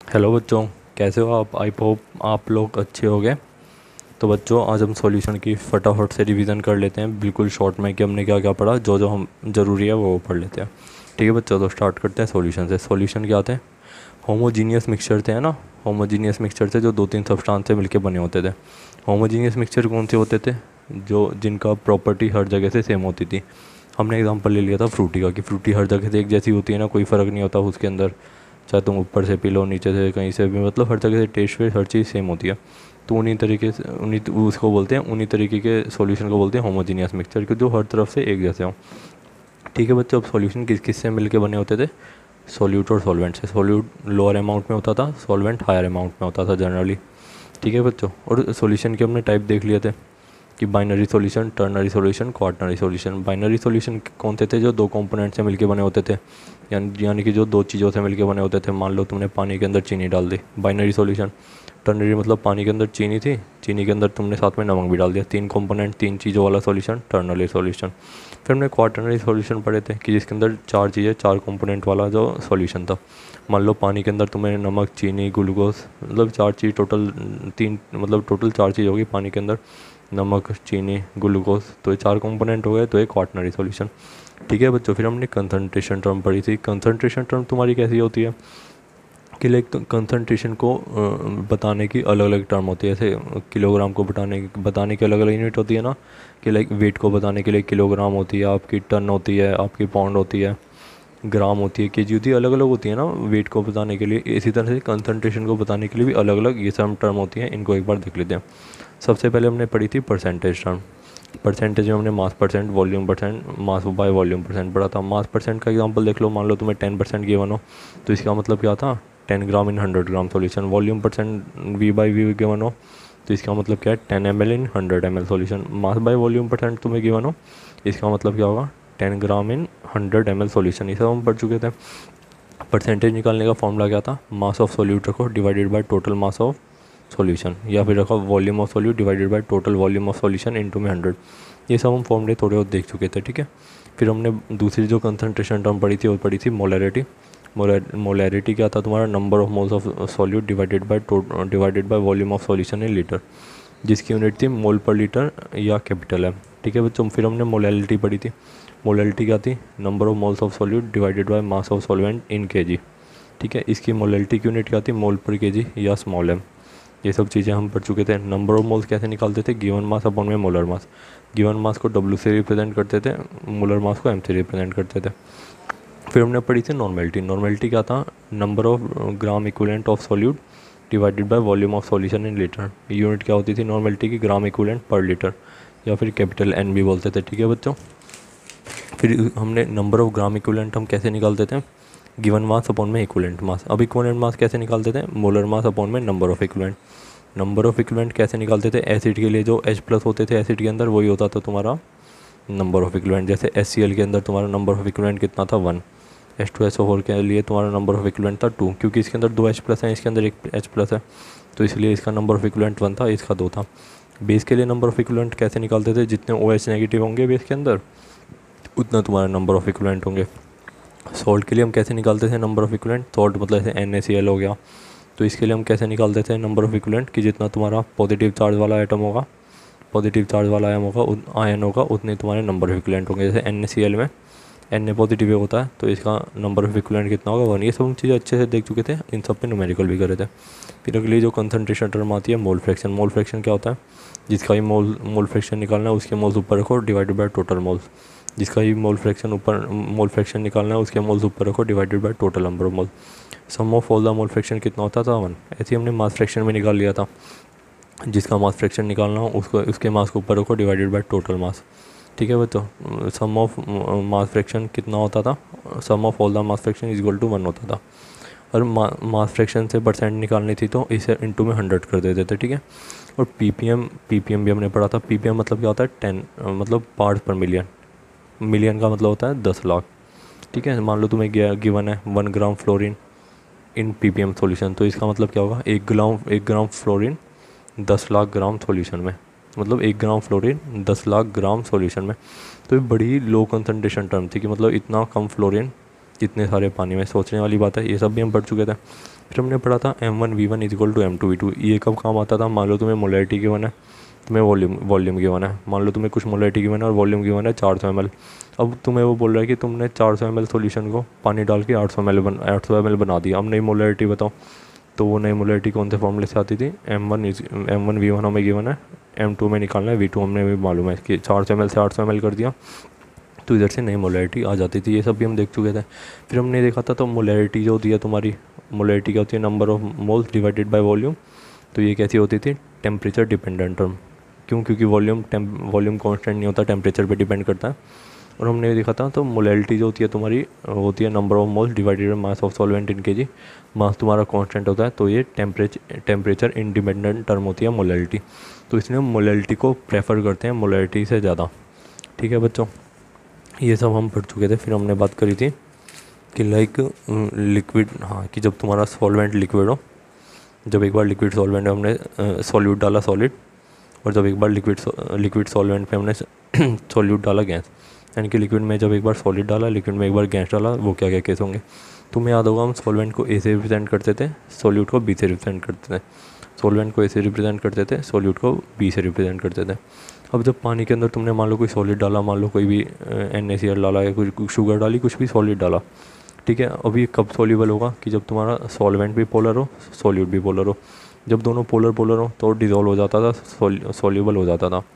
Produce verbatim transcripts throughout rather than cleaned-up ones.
Hello बच्चों, कैसे हो आप? आई होप आप लोग अच्छे हो गए। तो बच्चों, आज हम सॉल्यूशन की फटाफट से रिवीजन कर लेते हैं, बिल्कुल शॉर्ट में, कि हमने क्या क्या पढ़ा। जो जो हम ज़रूरी है वो पढ़ लेते हैं। ठीक है बच्चों, तो स्टार्ट करते हैं सॉल्यूशन से। सॉल्यूशन क्या आते हैं? होमोजीनियस मिक्सचर थे, है ना। होमोजीनियस मिक्सचर थे जो दो तीन सब्सटेंस से मिलकर बने होते थे। होमोजीनियस मिक्सचर कौन से होते थे? जो जिनका प्रॉपर्टी हर जगह से सेम होती थी। हमने एग्जांपल ले लिया था फ्रूटी का, कि फ्रूटी हर जगह से एक जैसी होती है ना, कोई फ़र्क नहीं होता उसके अंदर। चाहे तुम ऊपर से पी लो, नीचे से, कहीं से भी, मतलब हर जगह से टेस्ट वेस्ट हर चीज़ सेम होती है। तो उन्हीं तरीके से उन्हीं उसको बोलते हैं, उन्हीं तरीके के सॉल्यूशन को बोलते हैं होमोजीनियस मिक्सचर, कि जो हर तरफ से एक जैसे हों। ठीक है बच्चों, अब सॉल्यूशन किस किस से मिलके बने होते थे? सॉल्यूट और सॉल्वेंट से। सॉल्यूट लोअर अमाउंट में होता था, सॉल्वेंट हायर अमाउंट में होता था जनरली। ठीक है बच्चों, और सॉल्यूशन के हमने टाइप देख लिए थे, कि binary solution, ternary solution, quaternary solution. Binary solution कौन से थे? जो दो कंपोनेंट से मिलके बने होते थे, यानी यानी कि जो दो चीज़ों से मिलके बने होते थे। मान लो तुमने पानी के अंदर चीनी डाल दी, बाइनरी सॉल्यूशन। टर्नरी मतलब पानी के अंदर चीनी थी, चीनी के अंदर तुमने साथ में नमक भी डाल दिया। तीन कंपोनेंट, तीन चीज़ों वाला सॉल्यूशन, टर्नरी सॉल्यूशन। फिर हमने क्वार्टनरी सॉल्यूशन पढ़े थे, कि जिसके अंदर चार चीज़ें, चार कंपोनेंट वाला जो सॉल्यूशन था। मान लो पानी के अंदर तुम्हें नमक, चीनी, ग्लूकोज, मतलब चार चीज़ टोटल, तीन मतलब टोटल चार चीज़ होगी पानी के अंदर, नमक, चीनी, ग्लूकोज। तो ये चार कंपोनेंट हो गए, तो ये क्वार्टनरी सॉल्यूशन। ठीक है बच्चों, फिर हमने कंसंट्रेशन टर्म पढ़ी थी। कंसंट्रेशन टर्म तुम्हारी कैसी होती है? कि लाइक कंसंट्रेशन को अ, बताने की अलग अलग टर्म होती है। जैसे किलोग्राम को बताने बताने की अलग अलग यूनिट होती है ना, कि लाइक वेट को बताने के लिए किलोग्राम होती है, आपकी टन होती है, आपकी पाउंड होती है, ग्राम होती है, केजी होती है, अलग अलग होती है ना वेट को बताने के लिए। इसी तरह से कंसंट्रेशन को बताने के लिए भी अलग अलग ये सब टर्म होती हैं। इनको एक बार देख लेते हैं। सबसे पहले हमने पढ़ी थी परसेंटेज टर्म। परसेंटेज में हमने mass percent, volume percent, mass by volume percent पढ़ा था। मास परसेंट का एग्जांपल देख लो, मान लो तुम्हें टेन परसेंट गिवन हो, तो इसका मतलब क्या था? Ten gram in hundred gram solution. Volume percent v by v given हो, तो इसका मतलब क्या है? Ten m l in hundred m l solution. Mass by volume percent तुम्हें गिवन हो, इसका मतलब क्या होगा? Ten gram in hundred m l solution. ये सब हम पढ़ चुके थे। परसेंटेज निकालने का फॉर्मूला क्या था? मास ऑफ सॉल्यूट रखो divided by total mass of solution, या फिर रखो volume of solute divided by total volume of solution into में हंड्रेड। ये सब हम फॉर्मूले थोड़े बहुत देख चुके थे। ठीक है, फिर हमने दूसरी जो कंसंट्रेशन टर्म पढ़ी थी वो पढ़ी थी मोलैरिटी। मोलैरिटी क्या था तुम्हारा? Number of moles of solute divided by divided by volume of solution in litre, जिसकी यूनिट थी मोल पर लीटर या कैपिटल है। ठीक है बच्चों, फिर हमने मोलैलिटी पढ़ी थी। मोलैलिटी क्या थी? Number of moles of solute divided by mass of solvent in kg. ठीक है, इसकी मोलैलिटी की यूनिट क्या थी? मोल पर केजी या स्मॉल एम। ये सब चीज़ें हम पढ़ चुके थे। नंबर ऑफ मोल्स कैसे निकालते थे? गिवन मास अपॉन में मोलर मास। गिवन मास को डब्ल्यू से रिप्रेजेंट करते थे, मोलर मास को एम से रिप्रेजेंट करते थे। फिर हमने पढ़ी थी नॉर्मेलिटी। नॉर्मेलिटी क्या था? Number of gram equivalent of solute divided by volume of solution in litre. Unit क्या होती थी नॉर्मेलिटी की? ग्राम इक्विवेलेंट पर लीटर, या फिर कैपिटल एन भी बोलते थे। ठीक है बच्चों, फिर हमने नंबर ऑफ ग्राम इक्विवेलेंट हम कैसे निकालते थे? गिवन मास अपॉन में इक्विवेलेंट मास। अब इक्विवेलेंट मास कैसे निकालते थे? मोलर मास अपॉन में number of equivalent. Number of equivalent कैसे निकालते थे? एसिड के लिए जो H प्लस होते थे एसिड के अंदर, वही होता था तुम्हारा नंबर ऑफ इक्विवेलेंट। जैसे एच सी एल के अंदर तुम्हारा नंबर ऑफ इक्विवेलेंट कितना था? One. H two S O four के लिए तुम्हारा नंबर ऑफ इक्विवेलेंट था टू, क्योंकि इसके अंदर दो H प्लस हैं, इसके अंदर एक H प्लस है, तो इसलिए इसका नंबर ऑफ इक्विवेलेंट वन था, इसका दो था। बेस के लिए नंबर ऑफ इक्विवेलेंट कैसे निकालते थे? जितने ओ एच नेगेटिव होंगे बेस के अंदर, उतना तुम्हारा नंबर ऑफ इक्विवेलेंट होंगे। सॉल्ट के लिए हम कैसे निकालते थे नंबर ऑफ इक्विवेलेंट? सॉल्ट मतलब जैसे एन ए सी एल हो गया, तो इसके लिए हम कैसे निकालते थे नंबर ऑफ इक्विवेलेंट? कि जितना तुम्हारा पॉजिटिव चार्ज वाला एटम होगा, पॉजिटिव चार्ज वाला आयन होगा आयन होगा उतने तुम्हारे नंबर ऑफ इक्विवेलेंट होंगे। जैसे एन ए सी एल में एन ए पॉजिटिव होता है, तो इसका नंबर ऑफ इक्विवेलेंट कितना होगा? वन। ये सब चीज़ें अच्छे से देख चुके थे, इन सब पे न्यूमेरिकल भी करे थे। फिर अगली जो कंसंट्रेशन टर्म आती है मोल फ्रैक्शन। मोल फ्रैक्शन क्या होता है? जिसका ही मोल मोल फ्रैक्शन निकालना है उसके मोल्स ऊपर रखो डिवाइडेड बाय टोटल मोल्स। जिसका ही मोल फ्रैक्शन ऊपर मोल फ्रैक्शन निकालना है उसके मोल्स ऊपर रखो divided by total number of mole. Sum of all the mole fraction कितना होता था? वन। ऐसे ही हमने मास फ्रैक्शन में निकाल लिया था। जिसका मास फ्रैक्शन निकालना हो उसको उसके मास के ऊपर रखो डिवाइडेड बाय टोटल मास। ठीक है बच्चों, सम ऑफ मास फ्रैक्शन कितना होता था? Sum of all the mass fraction is equal to one होता था। और मा, मास फ्रैक्शन से परसेंट निकालनी थी तो इसे इंटू में हंड्रेड कर देते थे। ठीक है, और पीपीएम पीपीएम भी हमने पढ़ा था। पीपीएम मतलब क्या होता है? टेन, मतलब पार्ट्स पर मिलियन। मिलियन का मतलब होता है दस लाख। ठीक है, मान लो तुम्हें गिवन है one gram fluorine in ppm solution, तो इसका मतलब क्या होगा? एक ग्राम एक ग्राम फ्लोरीन दस लाख ग्राम सॉल्यूशन में, मतलब एक ग्राम फ्लोरीन दस लाख ग्राम सॉल्यूशन में। तो ये बड़ी लो कंसंट्रेशन टर्म थी, कि मतलब इतना कम फ्लोरीन इतने सारे पानी में। सोचने वाली बात है, ये सब भी हम पढ़ चुके थे। फिर हमने पढ़ा था M one V one is equal to M two V two. ये कब काम आता था, मान लो तुम्हें मोलैरिटी गिवन है, तुम्हें वॉल्यूम वॉल्यूम गिवन है, मान लो तुम्हें कुछ मोलैरिटी गिवन है और वॉल्यूम गिवन है चार सौ एम एल। अब तुम्हें वो बोल रहा है कि तुमने चार सौ एम एल सोल्यूशन को पानी डाल के आठ सौ एम एल बन आठ सौ एम एल बना दिया। अब नई मोलैरिटी बताओ, तो वो नई मोलैरिटी कौन से फॉर्मूले से आती थी, M one is M one V one हमें गिवन है, एम टू में निकालना है, वी टू हमने भी मालूम है कि चार सौ एम एल से आठ सौ एम एल कर दिया, तो इधर से नई मोलैरिटी आ जाती थी। ये सब भी हम देख चुके थे। फिर हमने देखा था तो मोलैरिटी जो होती है तुम्हारी, मोलैरिटी क्या होती है, number of moles divided by volume. तो ये कैसी होती थी, टेम्परेचर डिपेंडेंट टर्म। क्यों, क्योंकि वॉल्यूम टेम वॉल्यूम कांस्टेंट नहीं होता, टेम्परेचर पे डिपेंड करता है। और हमने ये देखा था तो मोलैरिटी जो होती है तुम्हारी होती है number of moles divided by mass of solvent in kg. Mass तुम्हारा कांस्टेंट होता है, तो ये टेम्परेचर टेम्परेचर इंडिपेंडेंट टर्म होती है मोलैरिटी। तो इसलिए हम मोलैरिटी को प्रेफर करते हैं मोलैरिटी से ज़्यादा। ठीक है बच्चों, ये सब हम पढ़ चुके थे। फिर हमने बात करी थी कि लाइक लिक्विड, हाँ, कि जब तुम्हारा सॉल्वेंट लिक्विड हो, जब एक बार लिक्विड सॉल्वेंट में हमने सॉल्यूट डाला सॉलिड, और जब एक बार लिक्विड लिक्विड सॉल्वेंट पे हमने सॉल्यूट डाला गैस, यानी कि लिक्विड में जब एक बार सॉलिड डाला, लिक्विड में एक बार गैस डाला, वो क्या क्या केस होंगे। तुम्हें याद होगा हम सॉल्वेंट को ए से रिप्रेजेंट करते थे, सॉल्यूट को बी से रिप्रेजेंट करते थे। सॉल्वेंट को ए से रिप्रेजेंट करते थे, सॉल्यूट को बी से रिप्रेजेंट करते थे। अब जब पानी के अंदर तुमने मान लो कोई सॉलिड डाला, मान लो कोई भी एन ए सी एल डाला या कुछ शुगर डाली, कुछ भी सॉलिड डाला, ठीक है। अब ये कब सॉल्यूबल होगा, कि जब तुम्हारा सॉल्वेंट भी पोलर हो, सॉल्यूट भी पोलर हो। जब दोनों पोलर पोलर हो तो डिज़ोल्व हो जाता था, सॉल्यूबल हो जाता था।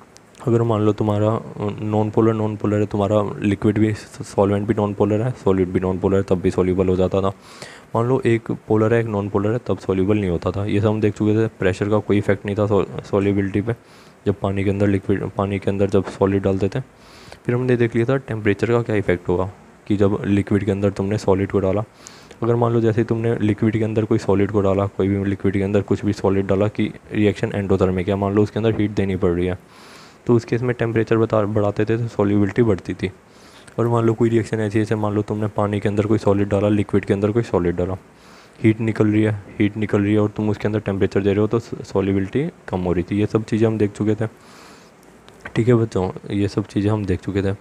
अगर मान लो तुम्हारा नॉन पोलर नॉन पोलर है, तुम्हारा लिक्विड भी सॉल्वेंट भी नॉन पोलर है, सॉल्यूट भी नॉन पोलर है, तब भी सॉल्यूबल हो जाता था। मान लो एक पोलर है एक नॉन पोलर है, तब सॉल्यूबल नहीं होता था। ये सब हम देख चुके थे। प्रेशर का कोई इफेक्ट नहीं था सॉल्युबिलिटी पे, जब पानी के अंदर लिक्विड पानी के अंदर जब सॉलिड डालते थे। फिर हमने देख लिया था टेम्परेचर का क्या इफेक्ट होगा, कि जब लिक्विड के अंदर तुमने सॉलिड को डाला, अगर मान लो जैसे तुमने लिक्विड के अंदर कोई सॉलिड को डाला, कोई भी लिक्विड के अंदर कुछ भी सॉलिड डाला, कि रिएक्शन एंडोथर्मिक है, मान लो उसके अंदर हीट देनी पड़ रही है, तो उस केस में टेम्परेचर बता बढ़ाते थे तो सॉल्युबिलिटी बढ़ती थी। और मान लो कोई रिएक्शन ऐसी जैसे मान लो तुमने पानी के अंदर कोई सॉलिड डाला, लिक्विड के अंदर कोई सॉलिड डाला, हीट निकल रही है हीट निकल रही है और तुम उसके अंदर टेम्परेचर दे रहे हो, तो सॉल्युबिलिटी कम हो रही थी। ये सब चीज़ें हम देख चुके थे। ठीक है बच्चों, ये सब चीज़ें हम देख चुके थे।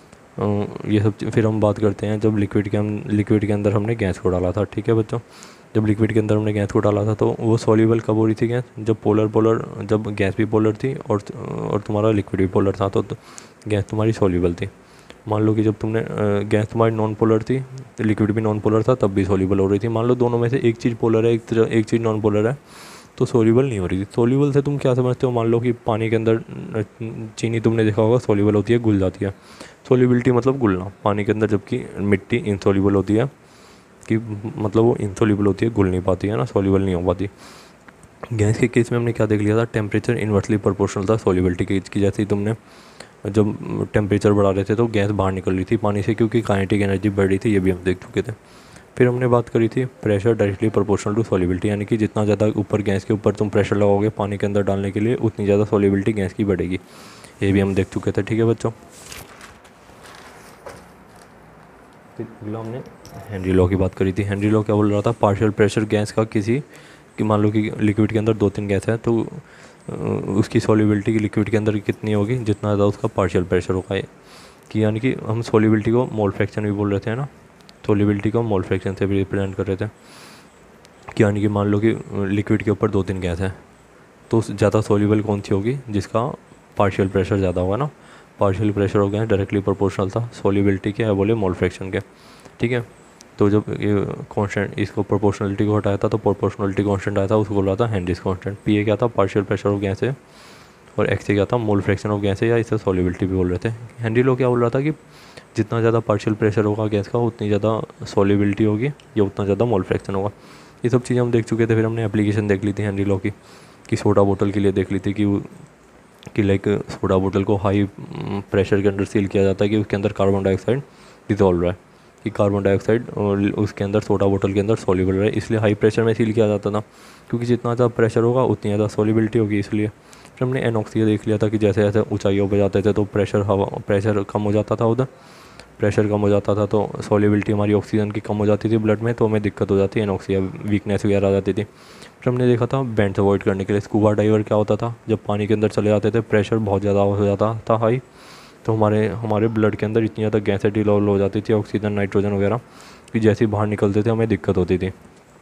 ये सब फिर हम बात करते हैं जब लिक्विड के हम लिक्विड के अंदर हमने गैस को डाला था। ठीक है बच्चों, जब लिक्विड के अंदर हमने गैस को डाला था तो वो सॉल्यूबल कब हो रही थी गैस, जब पोलर पोलर जब गैस भी पोलर थी और और तुम्हारा लिक्विड भी पोलर था, तो, तो गैस तुम्हारी सॉल्यूबल थी। मान लो कि जब तुमने गैस तुम्हारी नॉन पोलर थी, लिक्विड भी नॉन पोलर था, तब भी सॉल्यूबल हो रही थी। मान लो दोनों में से एक चीज़ पोलर है, एक एक चीज़ नॉन पोलर है, तो सॉल्यूबल नहीं हो रही थी। सॉल्यूबल से तुम क्या समझते हो, मान लो कि पानी के अंदर चीनी तुमने देखा होगा सॉल्यूबल होती है, घुल जाती है। सॉल्युबिलिटी मतलब घुलना पानी के अंदर, जबकि मिट्टी इनसॉल्युबल होती है, कि मतलब वो इनसॉल्युबल होती है, घुल नहीं पाती है ना, सॉल्युबल नहीं हो पाती। गैस के केस में हमने क्या देख लिया था, टेम्परेचर इन्वर्सली प्रोपोर्शनल था सॉल्युबिलिटी के की। जैसे ही तुमने जब टेम्परेचर बढ़ा रहे थे तो गैस बाहर निकल रही थी पानी से, क्योंकि काइनेटिक एनर्जी बढ़ रही थी। ये भी हम देख चुके थे। फिर हमने बात करी थी pressure directly proportional to solubility, यानी कि जितना ज़्यादा ऊपर गैस के ऊपर तुम प्रेशर लगाओगे पानी के अंदर डालने के लिए, उतनी ज़्यादा सॉल्युबिलिटी गैस की बढ़ेगी। ये भी हम देख चुके थे। ठीक है बच्चों, फिर अगला हमने हेनरी लॉ की बात करी थी। हेनरी लॉ क्या बोल रहा था, पार्शियल प्रेशर गैस का किसी कि मान लो कि लिक्विड के अंदर दो तीन गैस है, तो उसकी सॉल्युबिलिटी की लिक्विड के अंदर कितनी होगी, जितना ज़्यादा उसका पार्शियल प्रेशर होगा। कि यानी कि हम सॉल्युबिलिटी को मोल फ्रैक्शन भी बोल रहे थे ना, सॉल्युबिलिटी को मोल फ्रैक्शन से भी रिप्रेजेंट कर रहे थे। कि यानी कि मान लो कि लिक्विड के ऊपर दो तीन गैस है, तो ज़्यादा सॉल्युबल कौन सी होगी, जिसका पार्शियल प्रेशर ज़्यादा होगा ना। पार्शियल प्रेशर हो गया डायरेक्टली प्रोपोर्शनल था सॉल्युबिलिटी के, है बोले मोल फ्रैक्शन के। ठीक है, तो जब ये कांस्टेंट इसको प्रोपोर्शनलिटी को हटाया था तो प्रोपोर्शनलिटी कांस्टेंट आया था, उसको बोला था हेनरीज कांस्टेंट। पी ए क्या था, पार्शियल प्रेशर ऑफ गैस है, और एक्स ए क्या था, मोल फ्रैक्शन ऑफ गैस है, या इसे सॉल्युबिलिटी भी बोल रहे थे। हेनरी लॉ क्या बोल रहा था कि जितना ज़्यादा पार्शियल प्रेशर होगा गैस का, उतनी ज़्यादा सॉल्युबिलिटी होगी या उतना ज़्यादा मोल फ्रैक्शन होगा। ये सब चीज़ें हम देख चुके थे। फिर हमने एप्लीकेशन देख ली थी हेनरी लॉ की, कि सोडा बोतल के लिए देख ली थी कि कि लाइक सोडा बोतल को हाई प्रेशर के अंदर सील किया जाता है, कि उसके अंदर कार्बन डाइऑक्साइड डिजॉल्व है, कि कार्बन डाइऑक्साइड उसके अंदर सोडा बोतल के अंदर सॉल्युबल है, इसलिए हाई प्रेशर में सील किया जाता था, क्योंकि जितना ज़्यादा प्रेशर होगा उतनी ज़्यादा सॉल्युबिलिटी होगी। इसलिए फिर हमने एनॉक्सिया देख लिया था कि जैसे जैसे ऊंचाइयों पर जाते थे तो प्रेशर हवा प्रेशर कम हो जाता था, उधर प्रेशर कम हो जाता था तो सॉल्युबिलिटी हमारी ऑक्सीजन की कम हो जाती थी ब्लड में, तो हमें दिक्कत हो जाती है, एनॉक्सिया वीकनेस वगैरह आ जाती थी। फिर हमने देखा था बेंड्स अवॉइड करने के लिए स्कूबा डाइवर क्या होता था, जब पानी के अंदर चले जाते थे प्रेशर बहुत ज़्यादा हो जाता था हाई, तो हमारे हमारे ब्लड के अंदर इतनी ज़्यादा गैसें डिसॉल्व हो जाती थी, ऑक्सीजन नाइट्रोजन वगैरह, कि जैसे ही बाहर निकलते थे हमें दिक्कत होती थी।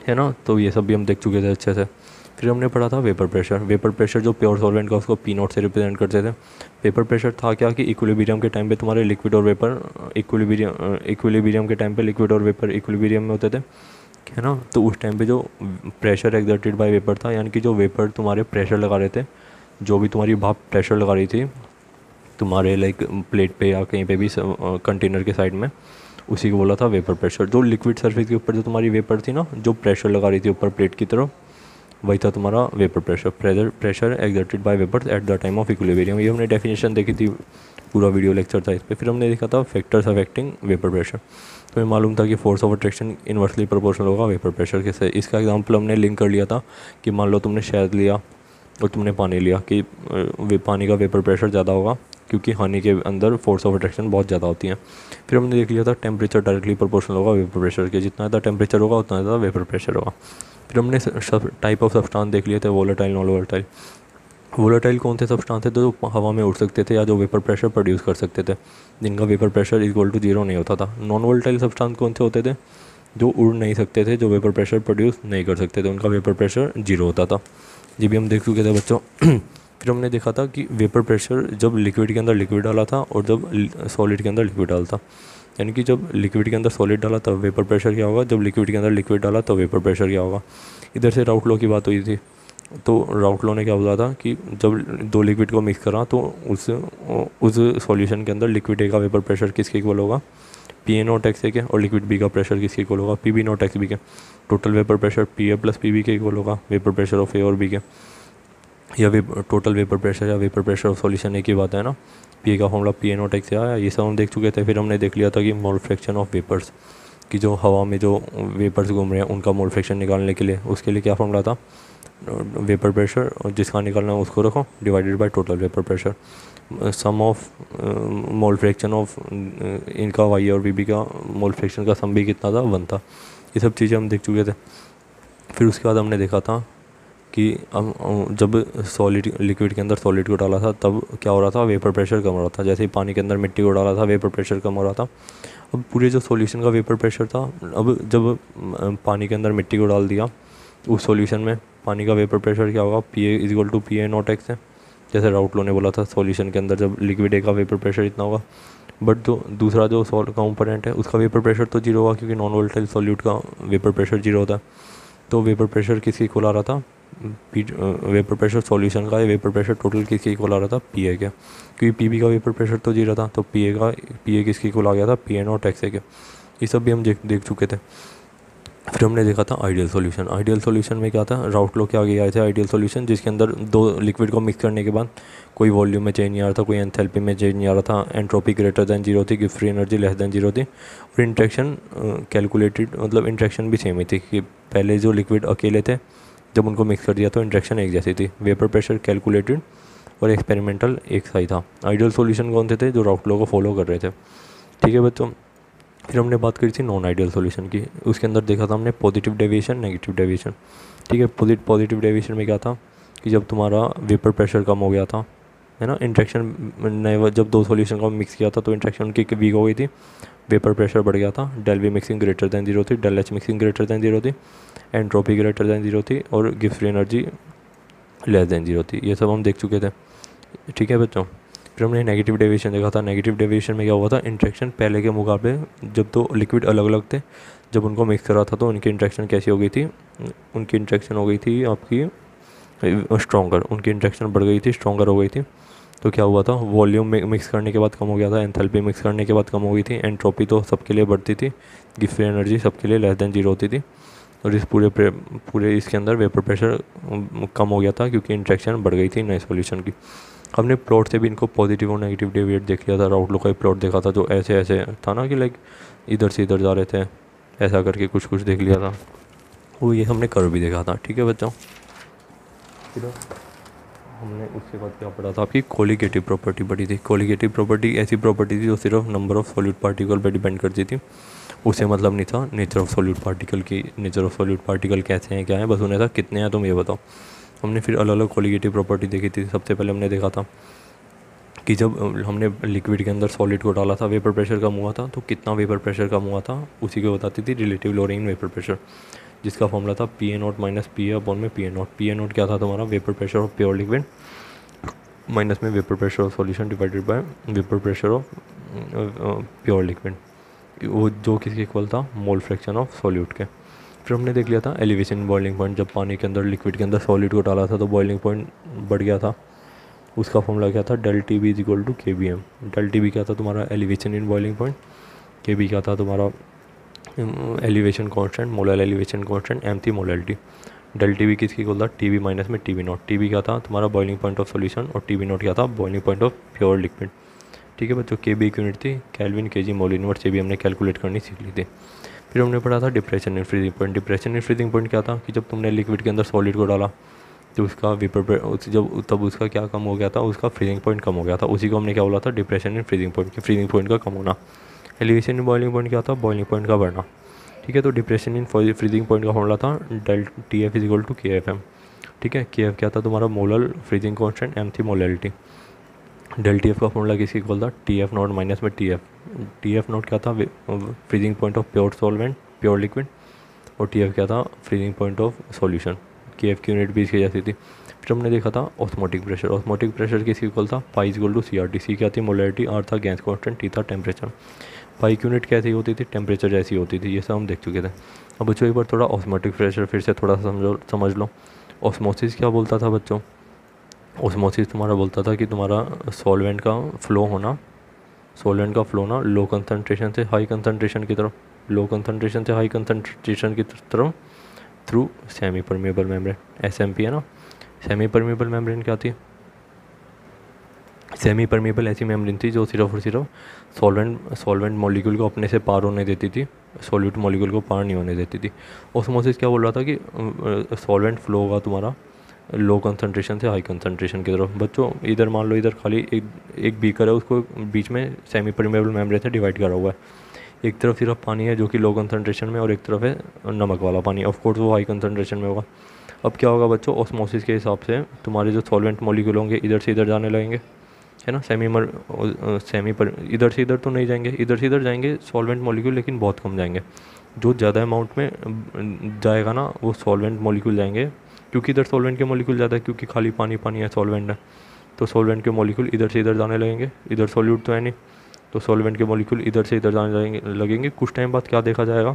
है ना। तो ये सब भी हम देख चुके थे अच्छे से। फिर हमने पढ़ा था वेपर प्रेशर। वेपर प्रेशर जो प्योर सॉल्वेंट का उसको पी नॉट से रिप्रेजेंट करते थे। वेपर प्रेशर था क्या कि इक्विलिब्रियम के टाइम पे तुम्हारे लिक्विड और वेपर इक्विलिब्रियम इक्विलिब्रियम के टाइम पे लिक्विड और वेपर इक्विलिब्रियम में होते थे, है ना। तो उस टाइम पे जो प्रेशर एग्जर्टेड बाय वेपर था, यानी कि जो वेपर तुम्हारे प्रेशर लगा रहे थे, जो भी तुम्हारी भाप प्रेशर लगा रही थी तुम्हारे लाइक प्लेट पे या कहीं पे भी कंटेनर के साइड में, उसी को बोला था वेपर प्रेशर। जो लिक्विड सरफेस के ऊपर जो तुम्हारी वेपर थी ना, जो प्रेशर लगा रही थी ऊपर प्लेट की तरफ, वही था तुम्हारा vapour pressure. Pressure pressure exerted by vapours at the time of equilibrium. ये हमने डेफिनेशन देखी थी, पूरा वीडियो लेक्चर था इस पर। फिर हमने देखा था फैक्टर्स अफेक्टिंग वेपर प्रेशर। तो हमें मालूम था कि force of attraction inversely proportional होगा वेपर प्रेशर के से। इसका एग्जांपल हमने लिंक कर लिया था कि मान लो तुमने शहद लिया और तुमने पानी लिया, कि वे पानी का वेपर प्रेशर ज़्यादा होगा क्योंकि हनी के अंदर फोर्स ऑफ अट्रैक्शन बहुत ज़्यादा होती है। फिर हमने देख लिया था टेम्परेचर डायरेक्टली प्रोपोर्शनल होगा वेपर प्रेशर के। जितना ज़्यादा टेम्परेचर होगा उतना ज़्यादा वेपर प्रेशर होगा। फिर हमने टाइप ऑफ सब्सटेंस देख लिए थे, वोलेटाइल, नॉन वोलेटाइल। वोलेटाइल कौन से सब्सटेंस थे? तो जो हवा में उड़ सकते थे या जो वेपर प्रेशर प्रोड्यूस कर सकते थे, जिनका vapour pressure equal to zero नहीं होता था। नॉन वोलेटाइल सब्सटेंस कौन से होते थे? जो उड़ नहीं सकते थे, जो वेपर प्रेशर प्रोड्यूस नहीं कर सकते थे, उनका वेपर प्रेशर जीरो होता था। ये भी हम देख चुके थे बच्चों। फिर हमने देखा था कि वेपर प्रेशर जब लिक्विड के अंदर लिक्विड डाला था और जब सॉलिड के अंदर लिक्विड डाला था, यानी कि जब लिक्विड के अंदर सॉलिड डाला तब वेपर प्रेशर क्या होगा, जब लिक्विड के अंदर लिक्विड डाला तो वेपर प्रेशर क्या होगा। इधर से राउट लॉ की बात हुई थी। तो राउट लॉ ने क्या बोला था कि जब दो लिक्विड को मिक्स करा तो उस उस सॉल्यूशन के अंदर लिक्विड ए का वेपर प्रेशर किसके इक्वल होगा, P A not X A के, और लिक्विड बी का प्रेशर किसके इक्वल होगा, P B not X B के। Total vapour pressure P A plus P B के इक्वल होगा वेपर प्रेशर ऑफ ए और बी के। या वे टोटल वेपर प्रेशर या वेपर प्रेशर ऑफ सॉल्यूशन एक ही बात है ना। पी ए का formula P A not x से आया, ये सब हम देख चुके थे। फिर हमने देख लिया था कि मोल फ्रैक्शन ऑफ वेपर्स, कि जो हवा में जो वेपर्स घूम रहे हैं उनका मोल फ्रैक्शन निकालने के लिए, उसके लिए क्या फॉर्मूला था, वेपर प्रेशर, और जिसका निकालना है उसको रखो divided by total vapour pressure. Sum of mole fraction of इनका वाई और बी बी का मोल फ्रैक्शन का सम भी कितना था, वन था। ये सब चीज़ें हम देख चुके थे। फिर उसके बाद हमने देखा था कि अब जब सॉलिड लिक्विड के अंदर सॉलिड को डाला था तब क्या हो रहा था, वेपर प्रेशर कम हो रहा था। जैसे ही पानी के अंदर मिट्टी को डाला था वेपर प्रेशर कम हो रहा था। अब पूरे जो सॉल्यूशन का वेपर प्रेशर था, अब जब पानी के अंदर मिट्टी को डाल दिया उस सॉल्यूशन में, पानी का वेपर प्रेशर क्या होगा, P A is equal to P A not X है। जैसे राउट लॉ ने बोला था सॉल्यूशन के अंदर जब लिक्विड ए का वेपर प्रेशर इतना होगा, बट जो दूसरा जो सॉल्ट कंपोनेंट है उसका वेपर प्रेशर तो जीरो होगा क्योंकि नॉन वोलेटाइल सॉल्यूट का वेपर प्रेशर जीरो होता है। तो वेपर प्रेशर किसके इक्वल आ रहा था, पी वेपर प्रेशर सॉल्यूशन का, वेपर प्रेशर टोटल किसके इक्वल आ रहा था, पी ए के। क्योंकि पी बी का वेपर प्रेशर तो जीरो था, तो पी ए का पी ए किसके इक्वल आ गया था, P A not X A के। ये सब भी हम देख देख चुके थे। फिर हमने देखा था आइडियल सॉल्यूशन। आइडियल सॉल्यूशन में क्या था, राउट लॉ के आगे आए थे आइडियल सॉल्यूशन, जिसके अंदर दो लिक्विड को मिक्स करने के बाद कोई वॉल्यूम में चेंज नहीं आ रहा था, कोई एंथैल्पी में चेंज नहीं आ रहा था, एंट्रोपी ग्रेटर दैन जीरो थी, Gibbs free energy less than zero थी, और इंट्रैक्शन कैलकुलेटेड, मतलब इंट्रैक्शन भी सेम ही थी कि पहले जो लिक्विड अकेले थे जब उनको मिक्स कर दिया तो इंट्रैक्शन एक जैसी थी। वेपर प्रेशर कैलकुलेटेड और एक्सपेरिमेंटल एक सा ही था। आइडियल सॉल्यूशन कौन से थे, जो राउट लॉ को फॉलो कर रहे थे। ठीक है बच्चों। फिर हमने बात करी थी नॉन आइडियल सॉल्यूशन की। उसके अंदर देखा था हमने पॉजिटिव डेविएशन, नेगेटिव डेविएशन। ठीक है, पॉजिटिव डेविएशन में क्या था कि जब तुम्हारा वेपर प्रेशर कम हो गया था, है ना, इंट्रैक्शन ने जब दो सॉल्यूशन का मिक्स किया था तो इंट्रैक्शन उनकी वीक हो गई थी, वेपर प्रेशर बढ़ गया था, del V mixing greater than zero थी, del H mixing greater than zero थी, एंट्रोपी ग्रेटर दैन जीरो थी, और Gibbs free energy less than zero थी। ये सब हम देख चुके थे। ठीक है बच्चों। फिर हमने नेगेटिव डेविएशन देखा था। नेगेटिव डेविएशन में क्या हुआ था, इंट्रैक्शन पहले के मुकाबले जब तो लिक्विड अलग अलग थे, जब उनको मिक्स करा था तो उनकी इंट्रैक्शन कैसी हो गई थी, उनकी इंट्रैक्शन हो गई थी आपकी स्ट्रॉन्गर, उनकी इंट्रैक्शन बढ़ गई थी, स्ट्रॉन्गर हो गई थी। तो क्या हुआ था, वॉल्यूम मिक्स करने के बाद कम हो गया था, एंथैल्पी मिक्स करने के बाद कम हो गई थी, एंट्रोपी तो सबके लिए बढ़ती थी, गिब्स फ्री एनर्जी सबके लिए लेस देन जीरो होती थी, और इस पूरे पूरे इसके अंदर वेपर प्रेशर कम हो गया था क्योंकि इंट्रैक्शन बढ़ गई थी नए सॉल्यूशन की। हमने प्लॉट से भी इनको पॉजिटिव और नेगेटिव डेविएट देख लिया था। राउट लॉ का प्लॉट देखा था जो ऐसे ऐसे था ना, कि लाइक इधर से इधर जा रहे थे, ऐसा करके कुछ कुछ देख लिया था। वो ये हमने कर्व भी देखा था। ठीक है बच्चों। फिर हमने उसके बाद क्या पढ़ा था, आपकी कोलिगेटिव प्रॉपर्टी पढ़ी थी। कोलिगेटिव प्रॉपर्टी ऐसी प्रॉपर्टी थी जो सिर्फ नंबर ऑफ सॉल्यूट पार्टिकल पर डिपेंड करती थी। उससे मतलब नहीं था नेचर ऑफ सॉल्यूट पार्टिकल की, नेचर ऑफ सॉल्यूट पार्टिकल कैसे हैं क्या है, बस उन्हें था कितने हैं तुम ये बताओ। हमने फिर अलग अलग कोलिगेटिव प्रॉपर्टी देखी थी। सबसे पहले हमने देखा था कि जब हमने लिक्विड के अंदर सॉलिड को डाला था, वेपर प्रेशर कम हुआ था, तो कितना वेपर प्रेशर कम हुआ था उसी को बताती थी रिलेटिव लोअरिंग वेपर प्रेशर। जिसका फॉर्मूला था P A not minus P A upon में P A not. P A not क्या था तुम्हारा, vapour pressure of pure liquid minus में vapour pressure of solution divided by vapour pressure of pure liquid, वो जो किसके equal था, मोल fraction of solute के। फिर हमने देख लिया था एलिवेशन बॉइलिंग पॉइंट, जब पानी के अंदर लिक्विड के अंदर सॉलिड को डाला था तो बॉइलिंग पॉइंट बढ़ गया था, उसका फॉर्मूला क्या था, del T B is equal to K B M. Del T B क्या था तुम्हारा, elevation in boiling point, K B क्या था तुम्हारा, elevation constant, molar elevation constant, M थी मोलैलिटी। डेल टी बी किसकी इक्वल था, टी बी माइनस में T B not. T B क्या था तुम्हारा बॉइलिंग पॉइंट ऑफ सॉल्यूशन और टी बी नॉट क्या था, boiling point of pure liquid. ठीक है बच्चों, के बी एक यूनिट थी, केल्विन के जी मोल इनवर्स, ये भी हमने कैलकुलेट करनी सीख ली थी। फिर हमने पढ़ा था depression in freezing point. Depression in freezing point क्या था कि जब तुमने लिक्विड के अंदर सॉलिड को डाला तो उसका वेपर जब तब उसका क्या कम हो गया था, उसका फ्रीजिंग पॉइंट कम हो गया था, उसी को हमने क्या बोला था, डिप्रेशन इन फ्रीजिंग पॉइंट की फ्रीजिंग पॉइंट का कम होना। एलिवेशन इन बॉइलिंग पॉइंट क्या था, बॉइलिंग पॉइंट का बढ़ना। ठीक है, तो डिप्रेशन इन फ्रीजिंग पॉइंट का फॉर्मूला था del T F is equal to K F M. ठीक है, के एफ क्या था तुम्हारा, मोलर फ्रीजिंग कॉन्स्टेंट, एम थी मोलैलिटी। डेल टी एफ का फॉर्मूला किसकी इक्वल था, टी एफ नॉट माइनस में T F. T F not क्या था, freezing point of pure solvent pure liquid, और टी एफ क्या था, फ्रीजिंग पॉइंट ऑफ सॉल्यूशन। के एफ की यूनिट भी इसकी जैसी थी। फिर हमने देखा था ऑस्मोटिक प्रेशर। ऑस्मोटिक प्रेशर किसकी इक्वल था, pi equal to C R T. C क्या थी, मोलैरिटी, आर था गैस कॉन्स्टेंट, टी था टेम्परेचर। पाई की यूनिट कैसी होती थी, टेम्परेचर जैसी होती थी, ये सब हम देख चुके थे। अब बच्चों एक बार थोड़ा ऑस्मोटिक प्रेशर फिर से थोड़ा समझो समझ लो। ऑस्मोसिस क्या बोलता था बच्चों, ऑस्मोसिस तुम्हारा बोलता था कि तुम्हारा सॉल्वेंट का फ्लो होना, सॉल्वेंट का फ्लो ना लो कंसनट्रेशन से हाई कंसनट्रेशन की तरफ, लो कंसनट्रेशन से हाई कंसनट्रेशन की तरफ through semi permeable membrane, S M P है ना। सेमी परमेबल मेम्ब्रेन क्या थी, सेमी परमेबल ऐसी मेम्ब्रेन थी जो सिर्फ और सिर्फ सॉल्वेंट सॉल्वेंट मॉलिक्यूल को अपने से पार होने देती थी, सॉल्यूट मॉलिक्यूल को पार नहीं होने देती थी। ऑस्मोसिस क्या बोल रहा था कि सॉल्वेंट फ्लो होगा तुम्हारा लो कंसनट्रेशन से हाई कंसनट्रेशन की तरफ। बच्चों इधर मान लो इधर खाली एक एक बीकर है, उसको बीच में सेमी परमेबल मेम्ब्रेन से डिवाइड करा हुआ है। एक तरफ सिर्फ पानी है जो कि लो कंसनट्रेशन में, और एक तरफ है नमक वाला पानी, ऑफ कोर्स वो हाई कंसनट्रेशन में होगा। अब क्या होगा बच्चों, ऑस्मोसिस के हिसाब से तुम्हारे जो सॉल्वेंट मॉलिक्यूल होंगे इधर से इधर जाने लगेंगे, है ना। सेमी मर सेमी पर इधर से इधर तो नहीं जाएंगे, इधर से इधर जाएंगे सॉल्वेंट मॉलिक्यूल, लेकिन बहुत कम जाएंगे। जो ज़्यादा अमाउंट में जाएगा ना वो सॉल्वेंट मॉलिक्यूल जाएंगे, क्योंकि इधर सॉल्वेंट के मॉलिक्यूल ज़्यादा है, क्योंकि खाली पानी पानी है, सॉल्वेंट है, तो सॉल्वेंट के मॉलिक्यूल इधर से इधर जाने लगेंगे। इधर सॉल्यूट तो है नहीं, तो सॉल्वेंट के मॉलिक्यूल इधर से इधर जाने लगेंगे लगेंगे कुछ टाइम बाद क्या देखा जाएगा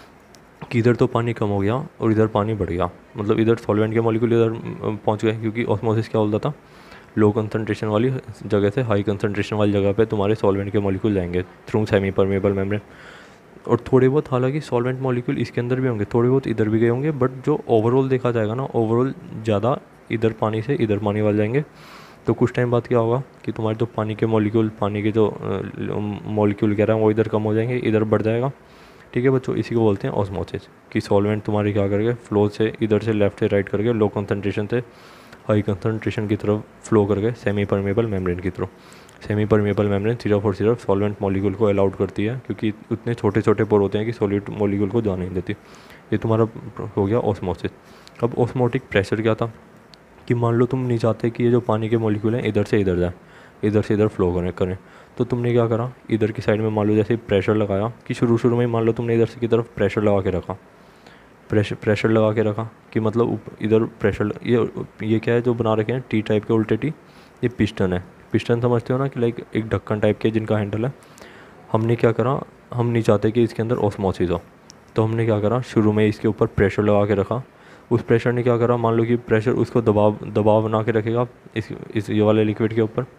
कि इधर तो पानी कम हो गया और इधर पानी बढ़ गया, मतलब इधर सॉल्वेंट के मॉलिक्यूल इधर पहुंच गए, क्योंकि ऑस्मोसिस क्या बोलता था, लो कंसनट्रेशन वाली जगह से हाई कंसनट्रेशन वाली जगह पे तुम्हारे सॉल्वेंट के मॉलिक्यूल जाएंगे थ्रू सेमी परमेबल मेम्ब्रेन। और थोड़े बहुत हालांकि सॉल्वेंट मॉलिक्यूल इसके अंदर भी होंगे, थोड़े बहुत इधर भी गए होंगे, बट जो ओवरऑल देखा जाएगा ना, ओवरऑल ज़्यादा इधर पानी से इधर पानी वाले जाएंगे। तो कुछ टाइम बाद क्या होगा कि तुम्हारे जो पानी के मॉलिक्यूल, पानी के जो मॉलिक्यूल कह रहा है वो इधर कम हो जाएंगे, इधर बढ़ जाएगा। ठीक है बच्चों, इसी को बोलते हैं ऑस्मोसिस, कि सॉल्वेंट तुम्हारे क्या करके फ्लो से इधर से लेफ्ट से राइट करके लो कंसनट्रेशन से हाई कंसनट्रेशन की तरफ फ्लो करके सेमी परमेबल मेम्ब्रेन की तरफ। सेमी परमेबल मेम्ब्रेन सिर्फ और सिर्फ सॉल्वेंट मॉलिक्यूल को अलाउड करती है, क्योंकि उतने छोटे छोटे पोर होते हैं कि सॉल्यूट मॉलिक्यूल को जाने नहीं देती। ये तुम्हारा हो गया ऑस्मोसिस। अब ऑस्मोटिक प्रेशर क्या था कि मान लो तुम नहीं चाहते कि ये जो पानी के मॉलिक्यूल हैं इधर से इधर जाए, इधर से इधर फ्लो करें करें तो तुमने क्या करा, इधर की साइड में मान लो जैसे प्रेशर लगाया, कि शुरू शुरू में मान लो तुमने इधर से की तरफ प्रेशर लगा के रखा, प्रेशर प्रेशर लगा के रखा कि मतलब इधर प्रेशर, ये ये क्या है जो बना रखे हैं टी टाइप के उल्टे टी, ये पिस्टन है। पिस्टन समझते हो ना कि लाइक एक ढक्कन टाइप के जिनका हैंडल है। हमने क्या करा, हम नहीं चाहते कि इसके अंदर ऑस्मोसिस हो, तो हमने क्या करा, शुरू में इसके ऊपर प्रेशर लगा के रखा। उस प्रेशर ने क्या करा, मान लो कि प्रेशर उसको दबाव दबाव बना के रखेगा इस इस ये वाले लिक्विड के ऊपर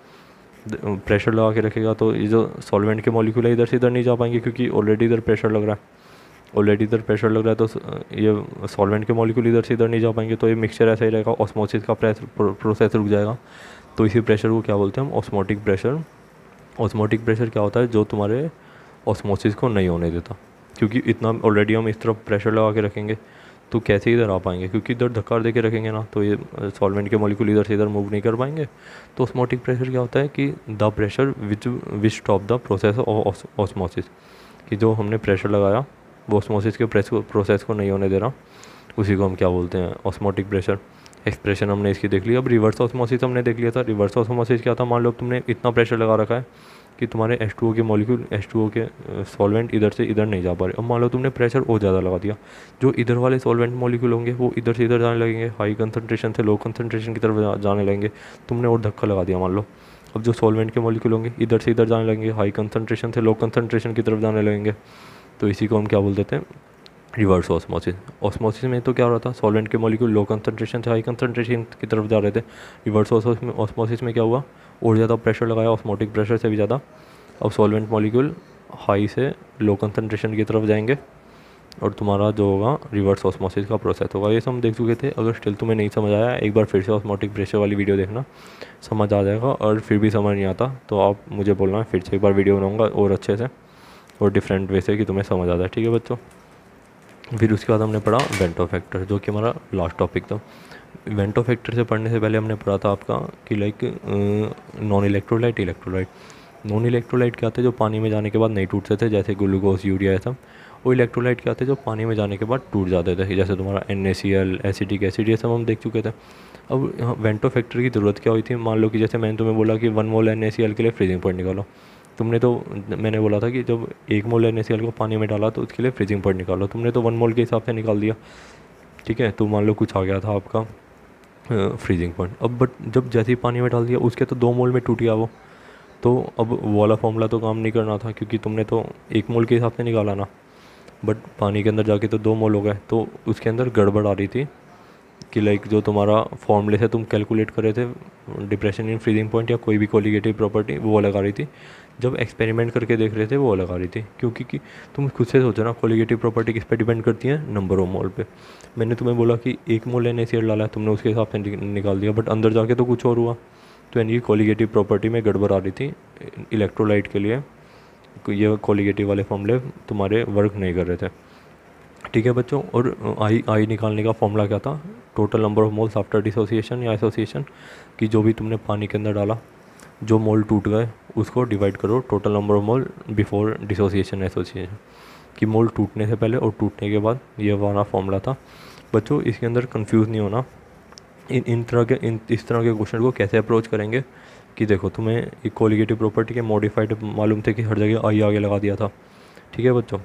प्रेशर लगा के रखेगा, तो ये जो सॉल्वेंट के मॉलिक्यूल है इधर से इधर नहीं जा पाएंगे, क्योंकि ऑलरेडी इधर प्रेशर लग रहा है ऑलरेडी इधर प्रेशर लग रहा है तो ये सॉल्वेंट के मॉलिक्यूल इधर से इधर नहीं जा पाएंगे, तो ये मिक्सचर ऐसा ही रहेगा, ऑस्मोसिस का प्रोसेस रुक जाएगा। तो इसी प्रेशर को क्या बोलते हैं हम, ऑस्मोटिक प्रेशर। ऑस्मोटिक प्रेशर क्या होता है, जो तुम्हारे ऑस्मोसिस को नहीं होने देता, क्योंकि इतना ऑलरेडी हम इस तरफ प्रेशर लगा के रखेंगे तो कैसे इधर आ पाएंगे, क्योंकि इधर धक्का दे के रखेंगे ना, तो ये सॉल्वेंट के मॉलिक्यूल इधर से इधर मूव नहीं कर पाएंगे। तो ऑस्मोटिक प्रेशर क्या होता है कि the pressure which which stop the process of osmosis, कि जो हमने प्रेशर लगाया वो ऑस्मोसिस के प्रोसेस को नहीं होने दे रहा, उसी को हम क्या बोलते हैं, ऑस्मोटिक प्रेशर। एक्सप्रेशन हमने इसकी देख ली। अब रिवर्स ऑस्मोसिस हमने देख लिया था। रिवर्स ऑस्मोसिस क्या था, मान लो तुमने इतना प्रेशर लगा रखा है कि तुम्हारे एच टू ओ के मॉलिक्यूल एच टू ओ के सॉल्वेंट इधर से इधर नहीं जा पा रहे। अब मान लो तुमने प्रेशर और ज़्यादा लगा दिया, जो इधर वाले सॉल्वेंट मॉलिक्यूल होंगे वो इधर से इधर जाने लगेंगे, हाई कंसनट्रेशन से लो कंसनट्रेशन की तरफ जाने लगेंगे। तुमने और धक्का लगा दिया मान लो, अब जो सॉल्वेंट के मॉलिक्यूल होंगे इधर से इधर जाने लगेंगे, हाई कंसनट्रेशन से लो कंसनट्रेशन की तरफ जाने लगेंगे। तो इसी को हम क्या बोल देते हैं, रिवर्स ऑस्मोसिस। ऑस्मोसिस में तो क्या हो रहा था, सॉल्वेंट के मॉलिक्यूल लो कंसनट्रेशन से हाई कंसनट्रेशन की तरफ जा रहे थे। रिवर्स ऑस्मोसिस में क्या हुआ, और ज़्यादा प्रेशर लगाया, ऑस्मोटिक प्रेशर से भी ज़्यादा। अब सॉल्वेंट मॉलिक्यूल हाई से लो कंसनट्रेशन की तरफ जाएंगे और तुम्हारा जो होगा रिवर्स ऑस्मोसिस का प्रोसेस होगा। ये सब हम देख चुके थे। अगर स्टिल तुम्हें नहीं समझ आया, एक बार फिर से ऑस्मोटिक प्रेशर वाली वीडियो देखना, समझ आ जाएगा। और फिर भी समझ नहीं आता तो आप मुझे बोलना, फिर से एक बार वीडियो बनाऊँगा और अच्छे से और डिफरेंट वे से कि तुम्हें समझ आ जाए। ठीक है बच्चों। फिर उसके बाद हमने पढ़ा वेंटो फैक्टर, जो कि हमारा लास्ट टॉपिक था। वेंटो फैक्टर से पढ़ने से पहले हमने पढ़ा था आपका कि like non electrolyte, electrolyte. Non electrolyte क्या थे, जो पानी में जाने के बाद नहीं टूटते थे, जैसे ग्लूकोज, यूरिया, ये सब। वो इलेक्ट्रोलाइट क्या थे, जो पानी में जाने के बाद टूट जाते थे, जैसे तुम्हारा N A C L, acetic acid, ये सब हम देख चुके थे। अब यहाँ वेंटो फैक्टर की ज़रूरत क्या हुई थी, मान लो कि जैसे मैंने तुम्हें बोला कि one mole N A C L के लिए फ्रीजिंग पॉइंट निकालो। तुमने तो मैंने बोला था कि जब एक मोल एन ए सी एल को पानी में डाला तो उसके लिए फ्रीजिंग पॉइंट निकालो। तुमने तो वन मोल के हिसाब से निकाल दिया, ठीक है। तो मान लो कुछ आ गया था आपका फ्रीजिंग पॉइंट। अब बट जब जैसे ही पानी में डाल दिया, उसके तो दो मोल में टूट गया वो, तो अब वो वाला फॉर्मूला तो काम नहीं करना था, क्योंकि तुमने तो एक मोल के हिसाब से निकाला ना। बट पानी के अंदर जाके तो दो मोल हो गए, तो उसके अंदर गड़बड़ आ रही थी कि लाइक जो तुम्हारा फॉर्मूले से तुम कैलकुलेट कर रहे थे डिप्रेशन इन फ्रीजिंग पॉइंट या कोई भी कोलिगेटिव प्रॉपर्टी, वो अलग आ रही थी। जब एक्सपेरिमेंट करके देख रहे थे वो अलग आ रही थी, क्योंकि कि तुम खुद से सोचो ना, कोलिगेटिव प्रॉपर्टी किस पे डिपेंड करती है, नंबर ऑफ मोल पे। मैंने तुम्हें बोला कि एक मोल एन ए सी एल डाला है, तुमने उसके हिसाब से निकाल दिया, बट अंदर जाके तो कुछ और हुआ। तो यानी कि कोलिगेटिव प्रॉपर्टी में गड़बड़ आ रही थी इलेक्ट्रोलाइट के लिए, ये कोलिगेटिव वाले फॉर्मूले तुम्हारे वर्क नहीं कर रहे थे। ठीक है बच्चों। और आई आई निकालने का फॉर्मूला क्या था, total number of moles after dissociation या एसोसिएशन, कि जो भी तुमने पानी के अंदर डाला, जो मोल टूट गए उसको डिवाइड करो total number of mole before dissociation association, कि मोल टूटने से पहले और टूटने के बाद। ये वाला फॉर्मूला था बच्चों। इसके अंदर कंफ्यूज नहीं होना। इन इन तरह के इन इस तरह के क्वेश्चन को कैसे अप्रोच करेंगे कि देखो, तुम्हें एक कोलिगेटिव प्रॉपर्टी के मॉडिफाइड मालूम थे कि हर जगह आई आगे लगा दिया था, ठीक है बच्चों,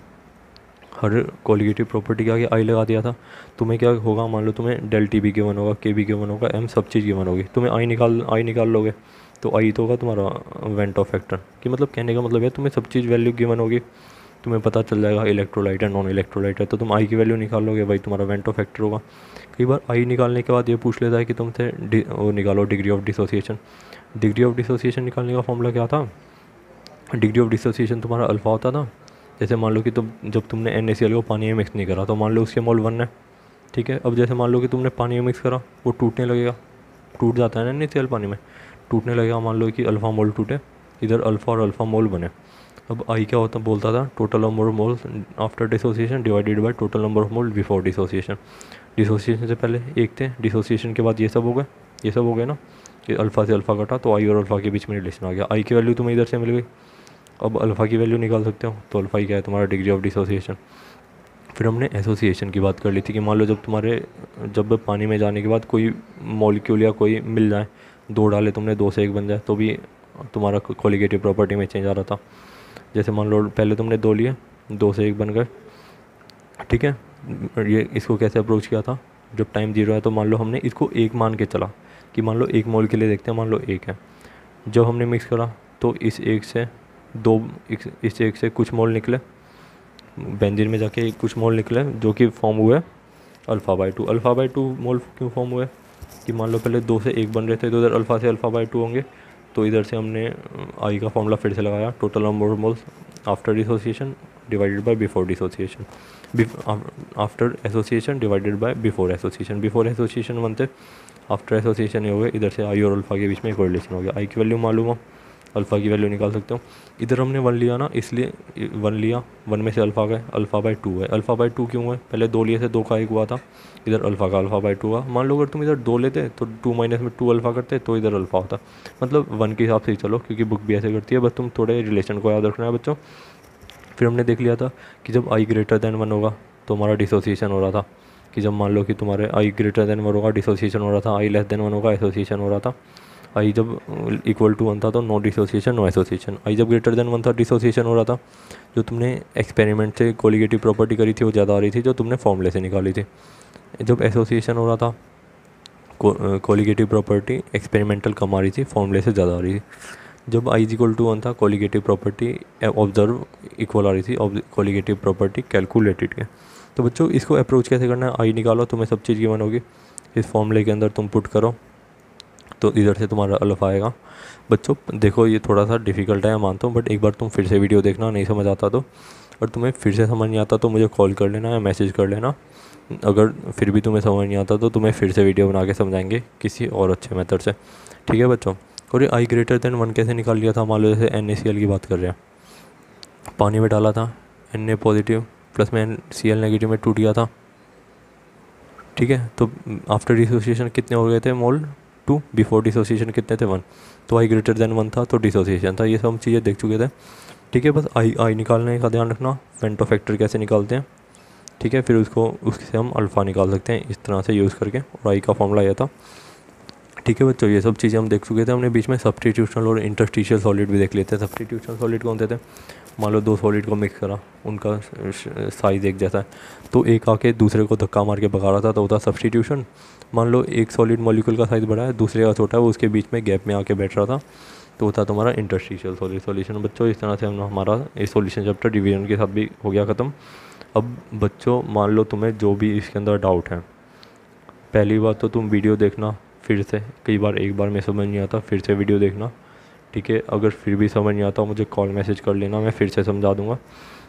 हर कोलिगेटिव प्रॉपर्टी के आगे आई लगा दिया था। तुम्हें क्या होगा, मान लो तुम्हें डेल टी बी के वन होगा, के बी के वन होगा, एम सब चीज़ की वन होगी, तुम्हें आई निकाल आई निकाल लोगे तो आई तो होगा तुम्हारा वेंटो फैक्टर। कि मतलब कहने का मतलब है तुम्हें सब चीज़ वैल्यू गिवन होगी, तुम्हें पता चल जाएगा इलेक्ट्रोलाइट है नॉन इलेक्ट्रोलाइट है, तो तुम आई की वैल्यू निकाल लोगे, भाई तुम्हारा वेंटो फैक्टर होगा। कई बार आई निकालने के बाद ये पूछ लेता है कि तुमसे वो निकालो degree of dissociation. Degree of dissociation निकालने का फॉर्मूला क्या था, डिग्री ऑफ डिसोसिएशन तुम्हारा अल्फ़ा होता था। जैसे मान लो कि तुम जब तुमने एन ए सी एल को पानी में मिक्स नहीं करा, तो मान लो उसके मोल वन है, ठीक है। अब जैसे मान लो कि तुमने पानी में मिक्स करा, वो टूटने लगेगा, टूट जाता है ना एन ए सी एल पानी में, टूटने लगेगा। मान लो कि अल्फ़ा मोल टूटे, इधर अल्फ़ा और अल्फ़ा मोल बने। अब आई क्या होता बोलता था, total number of moles after dissociation divided by total number of mole before dissociation. Dissociation से पहले एक थे, डिसोसिएशन के बाद ये सब हो गए, ये सब हो गए ना, कि अल्फ़ा से अल्फ़ा कटा तो आई और अल्फ़ा के बीच में रिलेशन आ गया। आई की वैल्यू तुम्हें इधर से मिल गई, अब अल्फ़ा की वैल्यू निकाल सकते हो, तो अल्फ़ा ही क्या है तुम्हारा डिग्री ऑफ डिसोसिएशन। फिर हमने एसोसिएशन की बात कर ली थी कि मान लो जब तुम्हारे जब पानी में जाने के बाद कोई मॉलिक्यूल या कोई मिल जाए, दो डाले तुमने, दो से एक बन जाए, तो भी तुम्हारा कोलिगेटिव प्रॉपर्टी में चेंज आ रहा था। जैसे मान लो पहले तुमने दो लिए, दो से एक बन गए, ठीक है। ये इसको कैसे अप्रोच किया था, जब टाइम जीरो है तो मान लो हमने इसको एक मान के चला कि मान लो एक मोल के लिए देखते हैं, मान लो एक है। जब हमने मिक्स करा तो इस एक से दो, इस एक से कुछ मोल निकले, बेंजीन में जाके कुछ मोल निकले जो कि फॉर्म हुए alpha by two. Alpha by two mole क्यों फॉर्म हुए, कि मान लो पहले दो से एक बन रहे थे, तो इधर अल्फ़ा से अल्फ़ा बाई टू होंगे, तो इधर से हमने आई का फॉर्मूला फिर से लगाया, total number of moles after dissociation divided by before dissociation, after association divided by before association. Before association बनते, आफ्टर एसोसिएशन ये हो गए, इधर से आई और अल्फ़ा के बीच में एक रिलेशन हो गया। आई की वैल्यू मालूम हो, अल्फ़ा की वैल्यू निकाल सकते हो। इधर हमने वन लिया ना, इसलिए वन लिया, वन में से अल्फ़ा गए, अल्फ़ा बाई टू है। अल्फ़ा बाई टू क्यों है, पहले दो लिए थे, दो का एक हुआ था, इधर अल्फ़ा का अल्फ़ा बाई टू हुआ। मान लो अगर तुम इधर दो लेते तो टू माइनस में टू अल्फ़ा करते तो इधर अल्फ़ा होता, मतलब वन के हिसाब से ही चलो, क्योंकि बुक भी ऐसे करती है, बस तुम थोड़े रिलेशन को याद रखना है बच्चों। फिर हमने देख लिया था कि जब आई ग्रेटर दैन वन होगा तो हमारा डिसोसिएशन हो रहा था, कि जब मान लो कि तुम्हारे आई ग्रेटर दैन वन होगा डिसोसिएशन हो रहा था, आई लेस दैन वन होगा एसोसिएशन हो रहा था। आई जब इक्वल टू वन था तो no dissociation no association. I जब ग्रेटर देन वन था डिसोसिएशन हो रहा था। जो तुमने एक्सपेरिमेंट से कोलिगेटिव प्रॉपर्टी करी थी वो ज़्यादा आ रही थी जो तुमने फॉर्मूले से निकाली थी। जब एसोसिएशन हो रहा था कोलिगेटिव प्रॉपर्टी एक्सपेरिमेंटल कम आ रही थी, फॉर्मूले से ज़्यादा आ रही थी। जब I is equal to one था कोलिगेटिव प्रॉपर्टी ऑब्जर्व इक्वल आ रही थी कोलिगेटिव प्रॉपर्टी कैलकुलेटेड के। तो बच्चों इसको अप्रोच कैसे करना है, आई निकालो, तुम्हें सब चीज़ गिवन होगी, इस फॉर्मूले के अंदर तुम पुट करो तो इधर से तुम्हारा अल्फ़ा आएगा। बच्चों देखो ये थोड़ा सा डिफ़िकल्ट है मानता हूँ, बट एक बार तुम फिर से वीडियो देखना, नहीं समझ आता तो, और तुम्हें फिर से समझ नहीं आता तो मुझे कॉल कर लेना या मैसेज कर लेना। अगर फिर भी तुम्हें समझ नहीं आता तो तुम्हें फिर से वीडियो बना के समझाएंगे किसी और अच्छे मेथड से, ठीक है बच्चों। और ये आई ग्रेटर देन वन कैसे निकाल लिया था, मान लो जैसे एन ए सी एल की बात कर रहे हैं, पानी में डाला था, एन ए पॉजिटिव प्लस में एन सी एल नेगेटिव में टूट गया था, ठीक है। तो आफ्टर डिसोसिएशन कितने हो गए थे मोल, टू, बिफोर डिसोसिएशन कितने थे, वन। तो आई ग्रेटर देन वन था तो डिसोसिएशन था, ये सब चीज़ें देख चुके थे, ठीक है। बस आई आई निकालने का ध्यान रखना, फेंटो फैक्टर कैसे निकालते हैं, ठीक है। फिर उसको उससे हम अल्फ़ा निकाल सकते हैं इस तरह से यूज़ करके, और आई का फॉर्मूला आया था, ठीक है बच्चों। ये सब चीज़ें हम देख चुके थे। हमने बीच में सब्स्टिट्यूशनल और इंटरस्टिशियल सॉलिड भी देख लेते हैं। सब्स्टिट्यूशनल सॉलिड कौन से थे, मान लो दो सॉलिड को मिक्स करा, उनका साइज़ एक जैसा है, तो एक आके दूसरे को धक्का मार के भगा रहा था तो होता सब्स्टिट्यूशन। मान लो एक सॉलिड मॉलिक्यूल का साइज़ बड़ा है, दूसरे का छोटा है, वो उसके बीच में गैप में आके बैठ रहा था, तो होता तुम्हारा इंटरस्टिशियल सॉलिड सॉल्यूशन। बच्चों इस तरह से हम हमारा ये सॉल्यूशन चैप्टर डिवीजन के साथ भी हो गया ख़त्म। अब बच्चों मान लो तुम्हें जो भी इसके अंदर डाउट है, पहली बात तो तुम वीडियो देखना फिर से, कई बार एक बार में समझ नहीं आता, फिर से वीडियो देखना, ठीक है। अगर फिर भी समझ नहीं आता मुझे कॉल मैसेज कर लेना, मैं फिर से समझा दूंगा,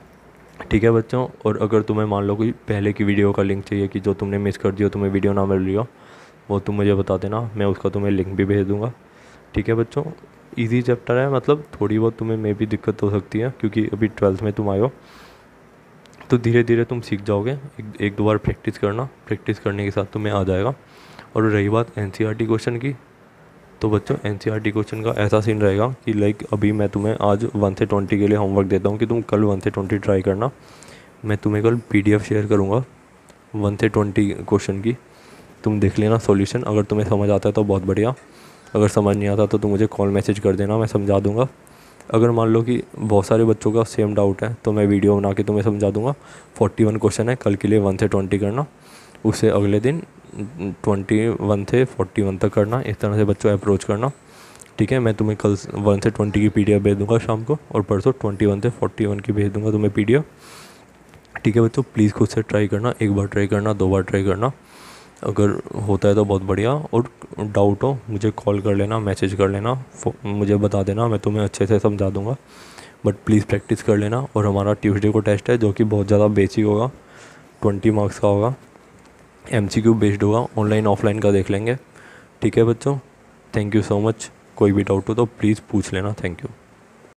ठीक है बच्चों। और अगर तुम्हें मान लो कोई पहले की वीडियो का लिंक चाहिए कि जो तुमने मिस कर दिया, तुम्हें वीडियो ना मिल रही हो, वो तुम मुझे बता देना, मैं उसका तुम्हें लिंक भी भेज दूँगा, ठीक है बच्चों। ईजी चैप्टर है, मतलब थोड़ी बहुत तुम्हें मे भी दिक्कत हो सकती है क्योंकि अभी ट्वेल्थ में तुम आए हो, तो धीरे धीरे तुम सीख जाओगे। एक, एक दो बार प्रैक्टिस करना, प्रैक्टिस करने के साथ तुम्हें आ जाएगा। और रही बात N C E R T question की, तो बच्चों N C E R T question का ऐसा सीन रहेगा कि लाइक अभी मैं तुम्हें आज वन से ट्वेंटी के लिए होमवर्क देता हूँ कि तुम कल वन से ट्वेंटी ट्राई करना। मैं तुम्हें कल पी डी एफ शेयर करूँगा वन से ट्वेंटी क्वेश्चन की, तुम देख लेना सॉल्यूशन। अगर तुम्हें समझ आता है तो बहुत बढ़िया, अगर समझ नहीं आता तो तुम मुझे कॉल मैसेज कर देना, मैं समझा दूँगा। अगर मान लो कि बहुत सारे बच्चों का सेम डाउट है तो मैं वीडियो बना के तुम्हें समझा दूँगा। फोर्टी वन क्वेश्चन है, कल के लिए वन से ट्वेंटी करना, उससे अगले दिन ट्वेंटी वन से फोर्टी वन तक करना। इस तरह से बच्चों अप्रोच करना, ठीक है। मैं तुम्हें कल वन से ट्वेंटी की पीडीएफ भेज दूंगा शाम को, और परसों ट्वेंटी वन से फोर्टी वन की भेज दूंगा तुम्हें पीडीएफ, ठीक है बच्चों। प्लीज़ खुद से ट्राई करना, एक बार ट्राई करना, दो बार ट्राई करना, अगर होता है तो बहुत बढ़िया। और डाउट हो मुझे कॉल कर लेना, मैसेज कर लेना, मुझे बता देना, मैं तुम्हें अच्छे से समझा दूंगा। बट प्लीज़ प्रैक्टिस कर लेना। और हमारा ट्यूसडे को टेस्ट है जो कि बहुत ज़्यादा बेसिक होगा, ट्वेंटी मार्क्स का होगा, एमसीक्यू बेस्ड होगा, ऑनलाइन ऑफलाइन का देख लेंगे, ठीक है बच्चों। Thank you so much. कोई भी डाउट हो तो प्लीज़ पूछ लेना, थैंक यू।